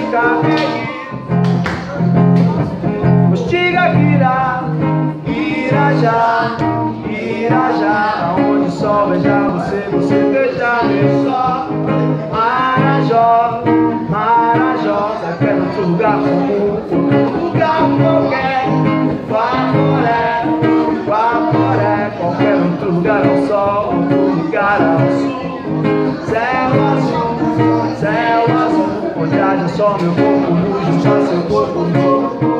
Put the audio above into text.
Capeguí, Postiga-Guira, Irajá, Irajá, onde o sol beija você, você beija meu sol. Marajó, Marajó, qualquer outro lugar comum, outro lugar qualquer. Guaporé, Guaporé, qualquer outro lugar ao sol, outro lugar ao sul. Céu azul, onde haja só meu corpo nu, junto a seu corpo nu.